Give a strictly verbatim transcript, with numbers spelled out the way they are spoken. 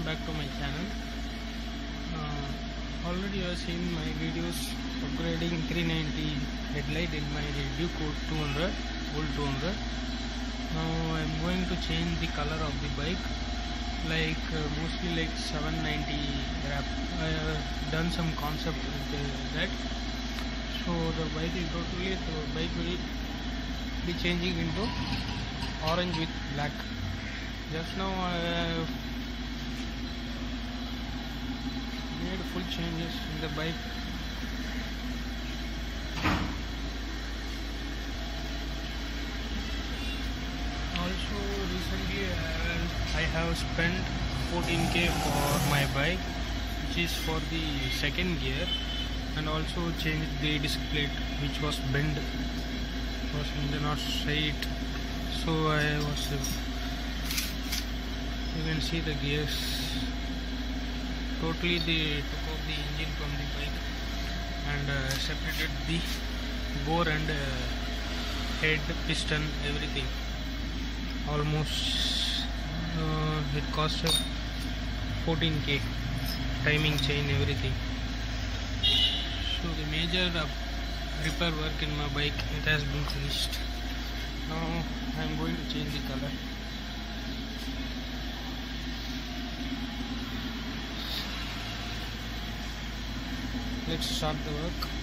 welcome back to my channel. Uh, already you have seen my videos upgrading three ninety headlight in my Duke two hundred, old two hundred. Now I am going to change the color of the bike, like uh, mostly like seven ninety wrap. I have done some concept with uh, that. So the bike is totally, the bike will be changing into orange with black. Just now I have made full changes in the bike. Also recently I have spent fourteen K for my bike, which is for the second gear, and also changed the disc plate which was bent, was not straight. So I was uh, you can see the gears, totally they took off the engine from the bike and uh, separated the bore and uh, head, piston, everything. Almost uh, it cost fourteen K, timing chain, everything. So the major uh, repair work in my bike, it has been finished. Now I am going to change the color. Let's start the work.